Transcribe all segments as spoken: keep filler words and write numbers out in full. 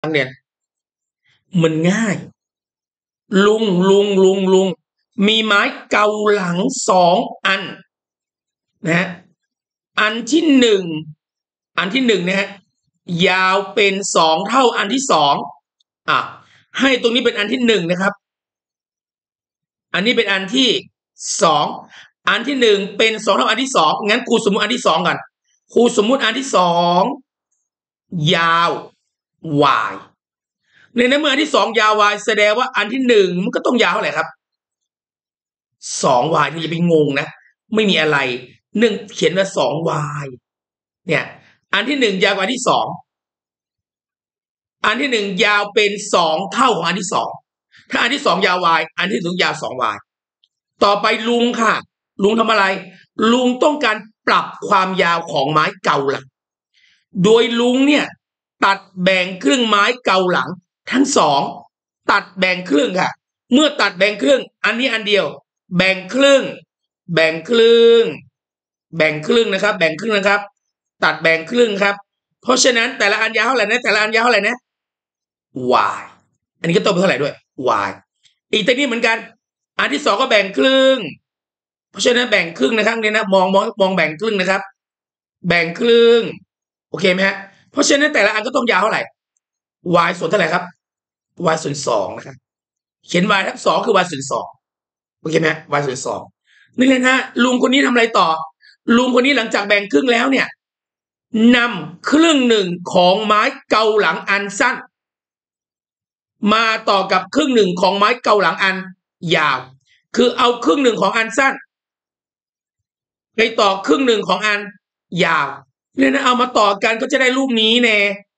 นักเรียนมันง่ายลุงลุงลุงลุงมีไม้เกาหลังสองอันนะฮะอันที่หนึ่งอันที่หนึ่งนะฮะยาวเป็นสองเท่าอันที่สองอ่ะให้ตรงนี้เป็นอันที่หนึ่งนะครับอันนี้เป็นอันที่สองอันที่หนึ่งเป็นสองเท่าอันที่สองงั้นครูสมมุติอันที่สองกันครูสมมุติอันที่สองยาว y ในนั้นเมื่ออันที่สองยาว y แสดงว่าอันที่หนึ่งมันก็ต้องยาวเท่าไหร่ครับสอง y นี่อย่าไปงงนะไม่มีอะไรหนึ่งเขียนว่าสอง y เนี่ยอันที่หนึ่งยาวกว่าอันที่สองอันที่หนึ่งยาวเป็นสองเท่าของอันที่สองถ้าอันที่สองยาว y อันที่สองยาวสอง y ต่อไปลุงค่ะลุงทำอะไรลุงต้องการปรับความยาวของไม้เกาหลังโดยลุงเนี่ยตัดแบ่งครึ่งไม้เกาหลังทั้งสองตัดแบ่งครึ่งค่ะเมื่อตัดแบ่งครึ่งอันนี้อันเดียวแบ่งครึ่งแบ่งครึ่งแบ่งครึ่งนะครับแบ่งครึ่งนะครับตัดแบ่งครึ่งครับเพราะฉะนั้นแต่ละอันยาวเท่าไหร่นะแต่ละอันยาวเท่าไหร่นะ y อันนี้ก็ต้องเป็นเท่าไหร่ด้วย y อีกตัวนี้เหมือนกันอันที่สองก็แบ่งครึ่งเพราะฉะนั้นแบ่งครึ่งนะครับเนี่ยนะมองมองมองแบ่งครึ่งนะครับแบ่งครึ่งโอเคไหมฮะเพราะฉะนั้นแต่ละอันก็ต้องยาวเท่าไหร่ y ส่วนเท่าไหร่ครับ y ส่วนสองนะครับเขียน y ทับสองคือ y ส่วนสองโอเคไหมฮะ y ส่วนสองนี่เลยนะลุงคนนี้ทำอะไรต่อลุงคนนี้หลังจากแบ่งครึ่งแล้วเนี่ยนำครึ่งหนึ่งของไม้เกาหลังอันสั้นมาต่อกับครึ่งหนึ่งของไม้เกาหลังอันยาวคือเอาครึ่งหนึ่งของอันสั้นไปต่อครึ่งหนึ่งของอันยาวเนี่ยนะเอามาต่อกันก็จะได้รูปนี้แน่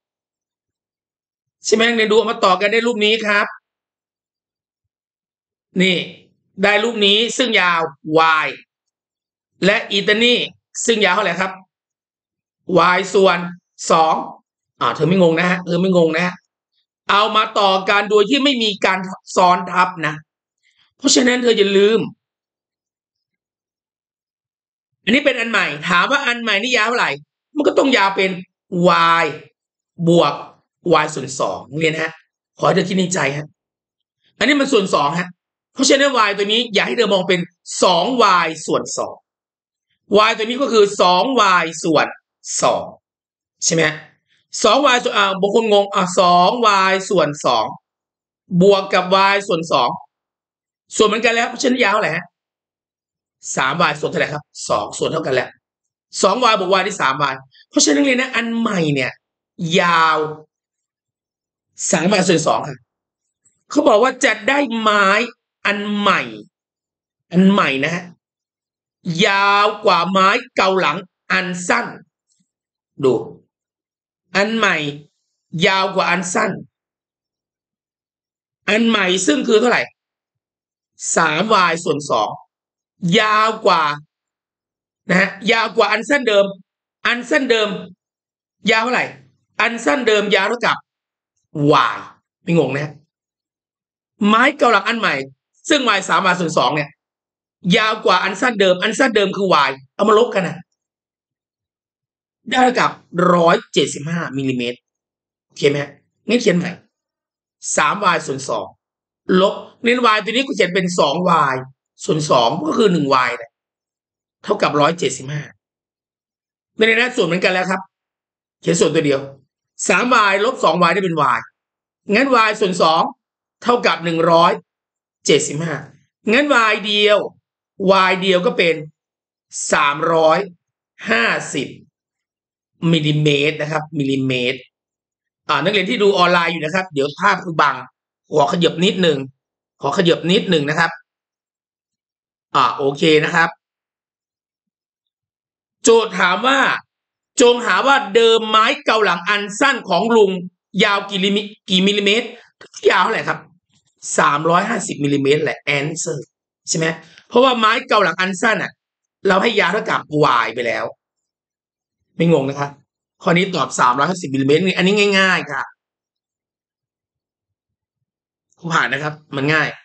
ใช่ไหมเนี่ยดูเอามาต่อกันได้รูปนี้ครับนี่ได้รูปนี้ซึ่งยาว y และอีตานี่ซึ่งยาวเท่าไหร่ครับ y ส่วนสองอ่าเธอไม่งงนะฮะเธอไม่งงนะฮะเอามาต่อกันโดยที่ไม่มีการซ้อนทับนะเพราะฉะนั้นเธออย่าลืมอันนี้เป็นอันใหม่ถามว่าอันใหม่นี่ยาวเท่าไหร่มันก็ต้องยาวเป็น y บวก y ส่วนสองเรียนฮะขอให้เธอคิดในใจฮะอันนี้มันส่วนสองฮะเพราะฉะนั้น y ตัวนี้อย่าให้เธอมองเป็น สอง y ส่วนสอง y ตัวนี้ก็คือ สอง y ส่วนสองใช่ไหมฮะสอง y ส่วนอ่าบางคนงงอ่ะสอง y ส่วนสองบวกกับ y ส่วนสองส่วนเหมือนกันแล้วเพราะฉะนั้นยาวเท่าไหร่ฮะสาม y ส่วนเท่าไหร่ครับสองส่วนเท่ากันแล้วสอง y บวก y ได้สาม y เพราะฉะนั้นเรียนนะอันใหม่เนี่ยยาวสาม y ส่วนสองค่ะเขาบอกว่าจะได้ไม้อันใหม่อันใหม่นะฮะยาวกว่าไม้เกาหลังอันสั้นดูอันใหม่ยาวกว่าอันสั้นอันใหม่ซึ่งคือเท่าไหร่สาม y ส่วนสองยาวกว่านะฮะยาวกว่าอันสั้นเดิมอันสั้นเดิมยาวเท่าไหร่อันสั้นเดิมยาวเท่ากับ y ไม่งงนะไม้เกาหลังอันใหม่ซึ่ง y สาม y ส่วนสองเนี่ยยาวกว่าอันสั้นเดิมอันสั้นเดิมคือ y เอามาลบกันนะได้เท่ากับหนึ่งร้อยเจ็ดสิบห้ามิลลิเมตรโอเคไหมงั้นเขียนใหม่ สาม y ส่วนสองลบเน้น y ตัวนี้กูเขียนเป็น สอง y ส่วนสองก็คือ หนึ่ง y เนี่ยเท่ากับหนึ่งร้อยเจ็ดสิบห้าในนี้ส่วนเหมือนกันแล้วครับเขียนส่วนตัวเดียว สาม y ลบ สอง y ได้เป็น y งั้น y ส่วนสองเท่ากับหนึ่งร้อยเจ็ดสิบห้างั้น y เดียว y เดียวก็เป็นสามร้อยห้าสิบมิลลิเมตรนะครับมิลลิเมตรอ่านักเรียนที่ดูออนไลน์อยู่นะครับเดี๋ยวภาพคือบังขอขยับนิดหนึ่งขอขยับนิดหนึ่งนะครับอ่าโอเคนะครับโจทย์ถามว่าจงหาว่าเดิมไม้เกาหลังอันสั้นของลุงยาวกี่มิกี่มิลลิเมตรยาวเท่าไหร่ครับสามร้อยห้าสิบมิลลิเมตรแหละ answer ใช่ไหมเพราะว่าไม้เกาหลังอันสั้นอ่ะเราให้ยาวเท่ากับ y ไปแล้วไม่งงนะครับข้อนี้ตอบสามร้อยห้าสิบมิลลิเมตรนี่อันนี้ง่ายๆค่ะผ่านนะครับมันง่าย